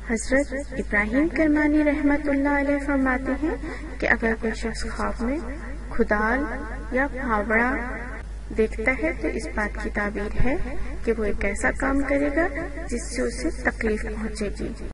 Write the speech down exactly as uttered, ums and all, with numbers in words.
हजरत इब्राहिम करमानी रहमतुल्लाह अलैह फरमाते हैं कि अगर कोई शख्स ख्वाब में कदाल या पहावड़ा देखता है तो इस बात की ताबीर है कि वो एक ऐसा काम करेगा जिससे उसे तकलीफ पहुंचेगी।